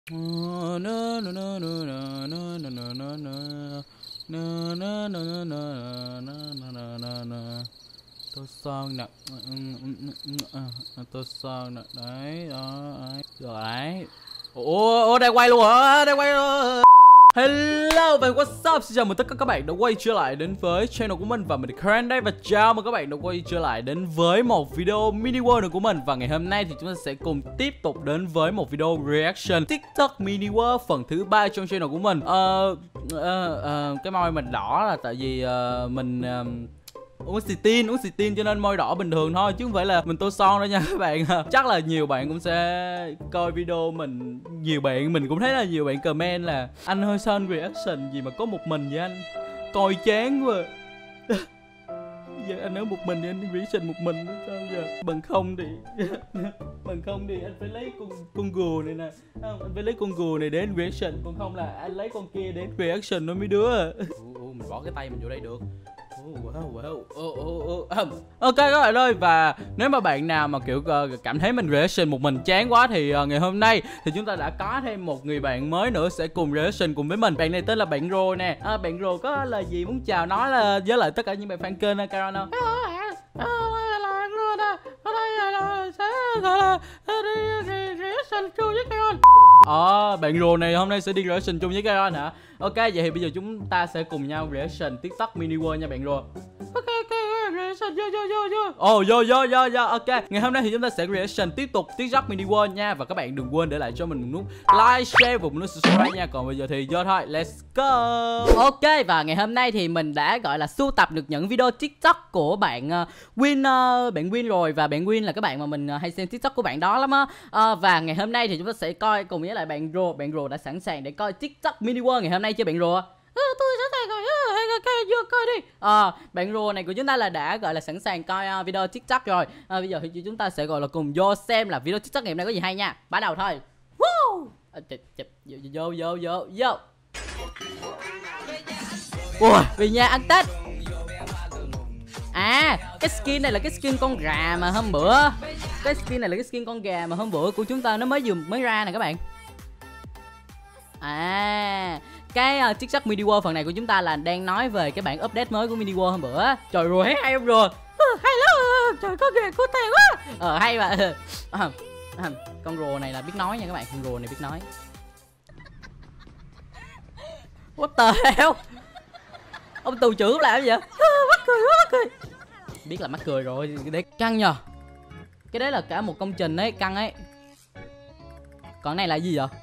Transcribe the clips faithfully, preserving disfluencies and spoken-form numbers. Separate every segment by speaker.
Speaker 1: Tôi son nè, tôi son nè, đấy, đó, đấy, rồi đấy. Ủa, ủa, đang quay luôn hả? Đang quay luôn. Hello và what's up, xin chào mừng tất cả các bạn đã quay trở lại đến với channel của mình. Và mình là Karen đây, và chào mừng các bạn đã quay trở lại đến với một video mini world của mình. Và ngày hôm nay thì chúng ta sẽ cùng tiếp tục đến với một video reaction TikTok mini world phần thứ ba trong channel của mình. Ờ, ờ, ờ, cái môi mình đỏ là tại vì uh, mình... Uh, uống xì tin uống xì tin cho nên môi đỏ bình thường thôi, chứ không phải là mình tô son đâu nha các bạn. Chắc là nhiều bạn cũng sẽ coi video mình, nhiều bạn mình cũng thấy là nhiều bạn comment là anh hơi son reaction gì mà có một mình vậy anh, coi chán quá. Giờ anh ở một mình thì anh reaction một mình đó, sao giờ? Bằng không thì bằng không thì anh phải lấy con con gù này nè, không, anh phải lấy con gù này để anh reaction, còn không là anh lấy con kia để reaction nó mấy đứa. Ủa, mình bỏ cái tay mình vô đây được. Wow, wow. Oh, oh, oh. Ok các bạn ơi, và nếu mà bạn nào mà kiểu uh, cảm thấy mình reaction một mình chán quá thì uh, ngày hôm nay thì chúng ta đã có thêm một người bạn mới nữa sẽ cùng reaction cùng với mình. Bạn này tên là bạn Rồ nè. À, bạn Rồ có lời gì muốn chào nói là với lại tất cả những bạn fan kênh uh, Karen không? Ờ, à, bạn Rồ này hôm nay sẽ đi reaction chung với Karen hả? Ok, vậy thì bây giờ chúng ta sẽ cùng nhau reaction TikTok mini world nha bạn Rồ. Ok, ok, reaction, vô, vô, vô, vô. Ồ, vô, vô, vô, vô, ok. Ngày hôm nay thì chúng ta sẽ reaction tiếp tục TikTok mini world nha. Và các bạn đừng quên để lại cho mình một nút like, share và một nút subscribe nha. Còn bây giờ thì vô thôi, let's go. Ok, và ngày hôm nay thì mình đã gọi là sưu tập được những video TikTok của bạn uh, Win, uh, bạn Win rồi. Và bạn Win là các bạn mà mình uh, hay xem TikTok của bạn đó lắm á. uh, Và ngày hôm nay thì chúng ta sẽ coi cùng với lại bạn Rồ. Bạn Rồ đã sẵn sàng để coi TikTok mini world ngày hôm nay chưa bạn Rồ? Ừ, tôi sẵn sàng rồi, ừ, vô coi đi. À, bạn Rồ này của chúng ta là đã gọi là sẵn sàng coi uh, video TikTok rồi. À, bây giờ thì chúng ta sẽ gọi là cùng vô xem là video TikTok ngày hôm nay có gì hay nha. Bắt đầu thôi. Woo! À, chụp, chụp, vô vô vô vô. Ủa, vì nhà ăn Tết. À, cái skin này là cái skin con gà mà hôm bữa. Cái skin này là cái skin con gà mà hôm bữa của chúng ta nó mới vừa mới ra nè các bạn. À, cái uh, TikTok mini world phần này của chúng ta là đang nói về cái bản update mới của mini world hôm bữa. Trời rồi, thấy hay không rồi? Ừ, hay lắm. Trời, có ghê cô tè quá. Ờ, hay mà. À, à, con rùa này là biết nói nha các bạn. Con rùa này biết nói. What the hell? Ông tù trưởng làm gì vậy? À, mắc cười quá, mắc cười. Biết là mắc cười rồi. Để căng nhờ. Cái đấy là cả một công trình ấy, căng ấy. Còn này là gì vậy?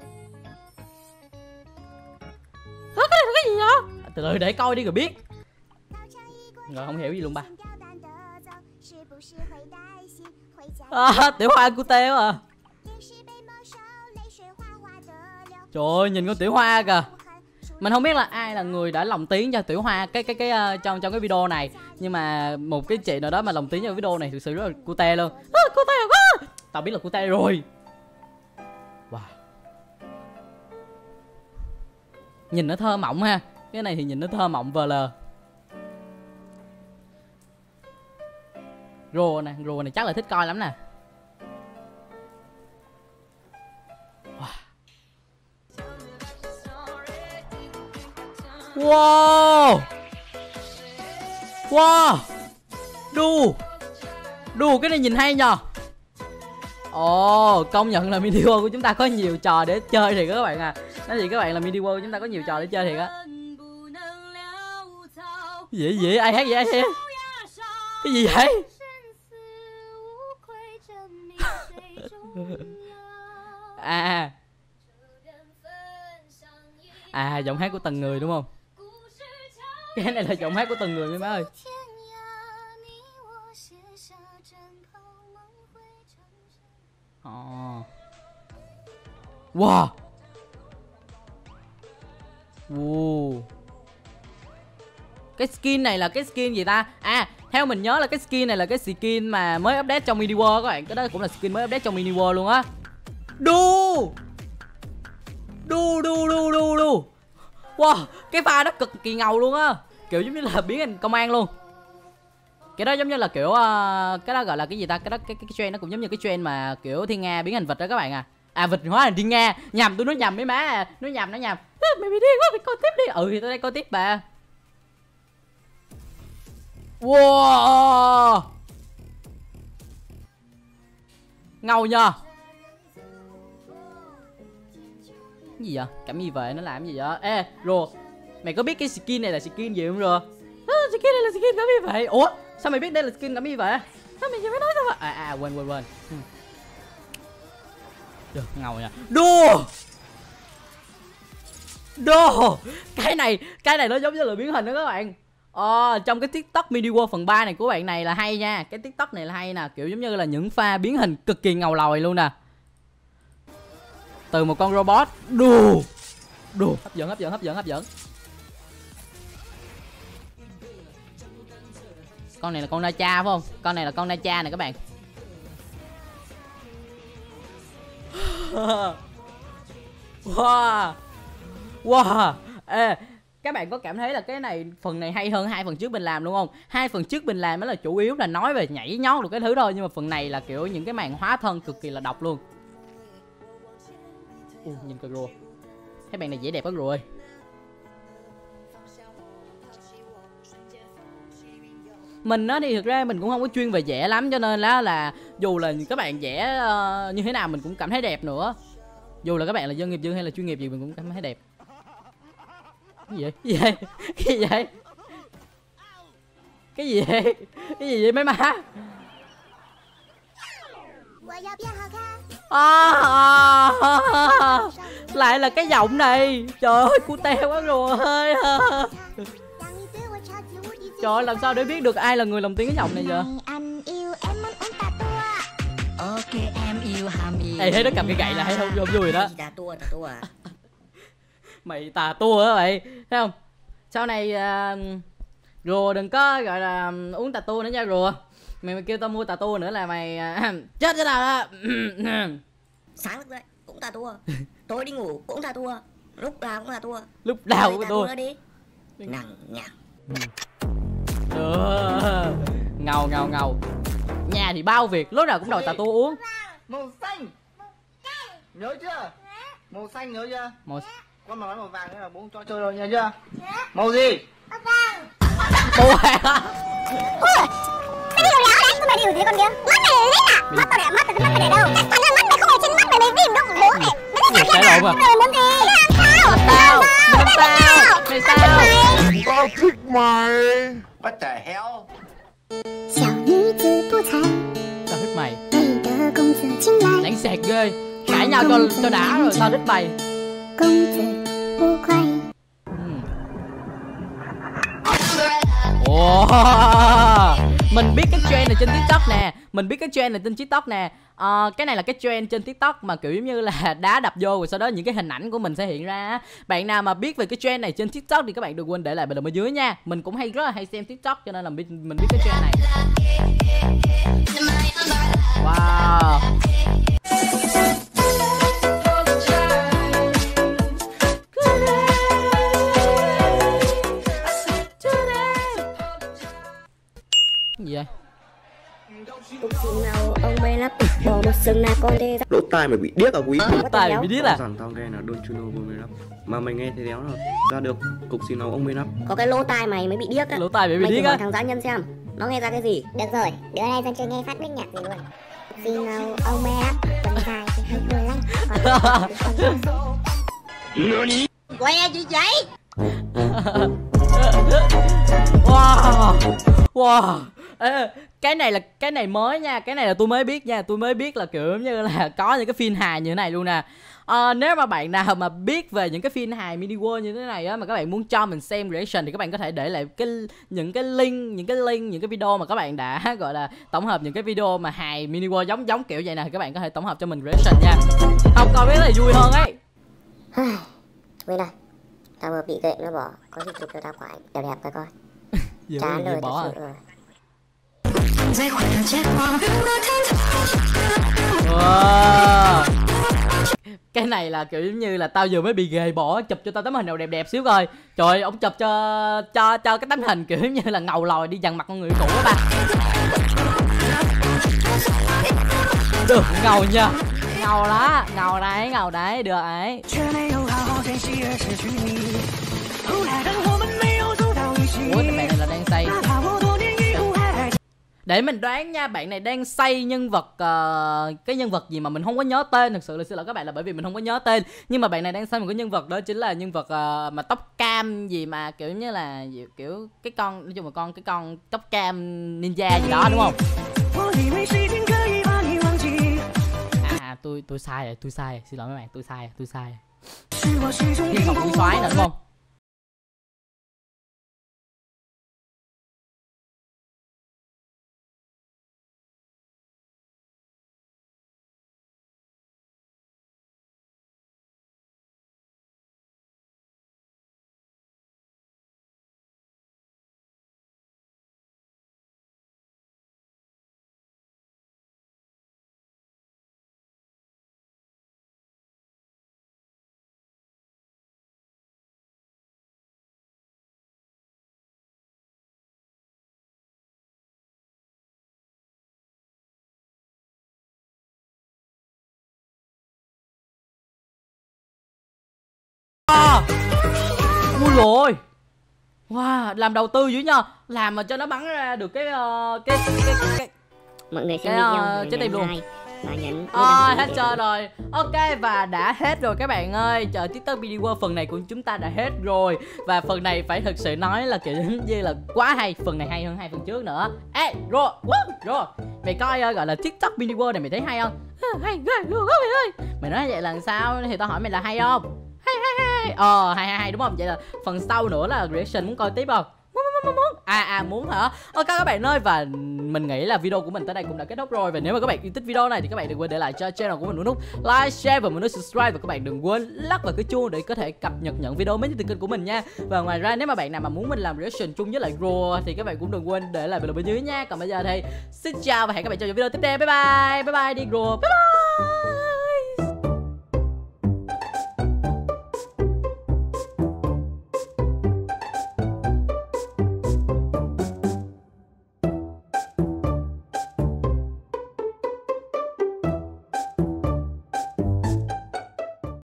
Speaker 1: Cái này là cái gì vậy? Từ từ để coi đi rồi biết. Rồi không hiểu gì luôn ba. À, tiểu hoa cute quá à. Trời ơi, nhìn con tiểu hoa kìa. Mình không biết là ai là người đã lồng tiếng cho tiểu hoa cái cái cái uh, trong trong cái video này, nhưng mà một cái chị nào đó mà lồng tiếng cho video này thực sự rất là cute luôn. À, cute quá. Tao biết là cute rồi. Wow. Nhìn nó thơ mộng ha. Cái này thì nhìn nó thơ mộng vờ lờ. Rồ nè, rồ này chắc là thích coi lắm nè. Wow. Wow. Đù. Đù, cái này nhìn hay nhờ. Ồ, oh, công nhận là mini world của chúng ta có nhiều trò để chơi thì các bạn à. Nói gì các bạn, là mini world chúng ta có nhiều trò để chơi thiệt á. Gì vậy? Ai hát vậy? Ai hát? Cái gì vậy? À. À, giọng hát của từng người đúng không? Cái này là giọng hát của từng người mấy má ơi. Oh. Wow. Wow. Cái skin này là cái skin gì ta? À, theo mình nhớ là cái skin này là cái skin mà mới update trong mini world các bạn. Cái đó cũng là skin mới update trong mini world luôn á. Đu. Đu đu đu đu đu. Wow, cái pha đó cực kỳ ngầu luôn á. Kiểu giống như là biến thành công an luôn. Cái đó giống như là kiểu uh, cái đó gọi là cái gì ta? Cái đó cái cái, cái trend nó cũng giống như cái trend mà kiểu Thiên Nga biến thành vịt đó các bạn à. À vịt hóa thành thiên nga. Nhầm, tôi nói nhầm mấy má à. Nói nhầm, nói nhầm. Mày bị điên quá, mày coi tiếp đi. Ừ thì tôi đây coi tiếp bà. Wow, ngầu nha. Cái gì vậy? Cảm gì vậy? Nó làm gì vậy? Ê Rùa, mày có biết cái skin này là skin gì không Rùa? À, skin này là skin cảm gì vậy? Ủa sao mày biết đây là skin cảm gì vậy? Sao mày chưa mới nói sao vậy? À à quên quên quên. Được, ngầu nha. Đùa Đùa Cái này, cái này nó giống như là biến hình đó các bạn. Ờ, trong cái TikTok mini world phần ba này của bạn này là hay nha. Cái TikTok này là hay nè. Kiểu giống như là những pha biến hình cực kỳ ngầu lòi luôn nè. Từ một con robot. Đù Đù Hấp dẫn, hấp dẫn, hấp dẫn, hấp dẫn. Con này là con Nacha phải không? Con này là con Nacha này các bạn. Wow, wow. Ê, các bạn có cảm thấy là cái này phần này hay hơn hai phần trước mình làm đúng không? Hai phần trước mình làm mới là chủ yếu là nói về nhảy nhót được cái thứ thôi, nhưng mà phần này là kiểu những cái màn hóa thân cực kỳ là độc luôn. Uh, nhìn coi Rùa, thấy bạn này dễ đẹp quá rồi. Mình á thì thực ra mình cũng không có chuyên về vẽ lắm, cho nên là là dù là các bạn vẽ uh, như thế nào mình cũng cảm thấy đẹp nữa. Dù là các bạn là dân nghiệp dư hay là chuyên nghiệp gì mình cũng cảm thấy đẹp. Cái gì vậy? Cái gì vậy? Cái gì vậy? Cái gì vậy? Cái gì vậy mấy má? À, à, à, lại là cái giọng này. Trời ơi cute quá rồi ơi. Trời ơi, làm sao để biết được ai là người lồng tiếng cái giọng này vậy? Ê, thấy nó cầm cái gậy là thấy không, không vui rồi đó. Mày tà tua á vậy, thấy không? Sau này uh, Rùa đừng có gọi là uống tà tua nữa nha Rùa. Mày, mày kêu tao mua tà tua nữa là mày uh, chết thế nào đó.
Speaker 2: Sáng thức dậy cũng tà tua, tối đi ngủ cũng tà tua, lúc nào cũng tà tua.
Speaker 1: Lúc nào cũng tà tua
Speaker 2: đi. Nặng nhạc.
Speaker 1: Ừ. Ngầu ngầu ngầu. Nhà thì bao việc, lúc nào cũng đòi tà tua uống.
Speaker 3: Màu xanh. Nhớ chưa? Màu xanh nhớ chưa?
Speaker 1: Màu
Speaker 3: con mà nói màu vàng nữa là bố cho chơi rồi nhớ chưa? Màu gì?
Speaker 4: Màu vàng.
Speaker 1: Màu vàng.
Speaker 4: Ôi, cái điều láo đấy, con mày điều gì con kia? Mắt mày lít à? Mắt tao để mắt tao mắt mày để đâu? Mắt mày mắt mày không ở trên mắt mày mày tìm đâu bố mày. Nó đi
Speaker 1: sai lộn à?
Speaker 4: Rồi muốn gì? Làm
Speaker 1: Tao, làm tao, mày sao?
Speaker 5: Tao thích mày.
Speaker 3: What the hell?
Speaker 4: 小女子不才，
Speaker 1: Tao thích mày.
Speaker 4: 美的公子进来，
Speaker 1: Đánh sẹt ghê. Cãi nhau cho cho đã rồi, tao thích mày.
Speaker 4: 公子不快。
Speaker 1: Ồ, mình biết cái trend này trên TikTok nè. Mình biết cái trend này trên TikTok nè. à, Cái này là cái trend trên TikTok mà kiểu giống như là đá đập vô rồi sau đó những cái hình ảnh của mình sẽ hiện ra. Bạn nào mà biết về cái trend này trên TikTok thì các bạn đừng quên để lại bình luận ở dưới nha. Mình cũng hay rất là hay xem TikTok cho nên là mình, mình biết cái trend này. Wow. Cái gì vậy?
Speaker 2: Cục xì nào ông bê lắp bỏ một sừng là con đê.
Speaker 5: Lỗ tai mày bị điếc à quý?
Speaker 1: Lỗ tai mày bị điếc à?
Speaker 5: Dần tao nghe là Don Chuno của mày lắm. Mà mày nghe thấy đéo rồi. Ra được cục xì nào ông bê lắp.
Speaker 2: Có cái lỗ tai mày mới bị điếc á.
Speaker 1: Lỗ tai mày bị
Speaker 2: Mày
Speaker 1: điếc
Speaker 2: thử hỏi
Speaker 1: á?
Speaker 2: thằng dã nhân xem nó nghe ra cái gì.
Speaker 4: Được rồi, đứa này dân chơi nghe phát biết nhạc gì luôn. Xì nào ông mê lắm, quần dài thì hơi cười lắm.
Speaker 2: Quay nha chị giấy.
Speaker 1: Wow. Wow. Ê, cái này là cái này mới nha, cái này là tôi mới biết nha, tôi mới biết là kiểu như là có những cái phim hài như thế này luôn nè. À, nếu mà bạn nào mà biết về những cái phim hài mini world như thế này á mà các bạn muốn cho mình xem reaction thì các bạn có thể để lại cái những cái link, những cái link, những cái video mà các bạn đã gọi là tổng hợp những cái video mà hài mini world giống giống kiểu vậy nè, các bạn có thể tổng hợp cho mình reaction nha. Không coi biết là vui hơn ấy.
Speaker 2: Nguyên ơi, tao vừa bị gậy nó bỏ, có gì chụp cho tao quả đẹp đẹp coi coi.
Speaker 1: Giờ
Speaker 2: Chán rồi,
Speaker 1: bỏ à?
Speaker 2: thật sự rồi.
Speaker 1: Wow. Cái này là kiểu giống như là tao vừa mới bị ghê bỏ, chụp cho tao tấm hình nào đẹp đẹp xíu coi. Trời ơi, ông chụp cho cho cho cái tấm hình kiểu giống như là ngầu lòi đi dằn mặt con người cũ á ba. Được, ngầu nha. ngầu đó, ngầu đấy, ngầu đấy, được ấy. Ủa, bạn này là đang say. Để mình đoán nha, bạn này đang say nhân vật uh, cái nhân vật gì mà mình không có nhớ tên. Thực sự là xin lỗi các bạn là bởi vì mình không có nhớ tên. Nhưng mà bạn này đang say một cái nhân vật, đó chính là nhân vật uh, mà tóc cam gì mà kiểu như là kiểu cái con, nói chung là con cái con tóc cam ninja gì đó đúng không? À tôi tôi sai rồi, tôi sai rồi. Xin lỗi mấy bạn, tôi sai rồi, tôi sai rồi. Thiên Ngọc Vũ Soái nữa đúng không? Ui rồi. Wow, làm đầu tư dữ nha. Làm mà cho nó bắn ra được cái uh, cái cái cái
Speaker 2: Mọi người xem
Speaker 1: cái
Speaker 2: video
Speaker 1: uh, trái tim luôn.
Speaker 2: và nhấn
Speaker 1: À, hết trơn rồi. Ok, và đã hết rồi các bạn ơi. Chờ TikTok video phần này của chúng ta đã hết rồi. Và phần này phải thực sự nói là kiểu như là quá hay. Phần này hay hơn hai phần trước nữa. Ê, rồi, rồi mày coi uh, gọi là TikTok video này mày thấy hay không? Hay ghê luôn á mày ơi. Mày nói vậy là sao thì tao hỏi mày là hay không? Hay hay hay. Ờ hay hay hay đúng không? Vậy là phần sau nữa là reaction muốn coi tiếp không? Muốn muốn muốn à à muốn hả? Ok các bạn ơi, và mình nghĩ là video của mình tới đây cũng đã kết thúc rồi. Và nếu mà các bạn yêu thích video này thì các bạn đừng quên để lại cho channel của mình nút like, share và một nút subscribe, và các bạn đừng quên lắc vào cái chuông để có thể cập nhật nhận video mới nhất từ kênh của mình nha. Và ngoài ra nếu mà bạn nào mà muốn mình làm reaction chung với lại Raw thì các bạn cũng đừng quên để lại bình luận bên dưới nha. Còn bây giờ thì xin chào và hẹn các bạn trong những video tiếp theo. Bye bye bye bye đi Raw, bye bye.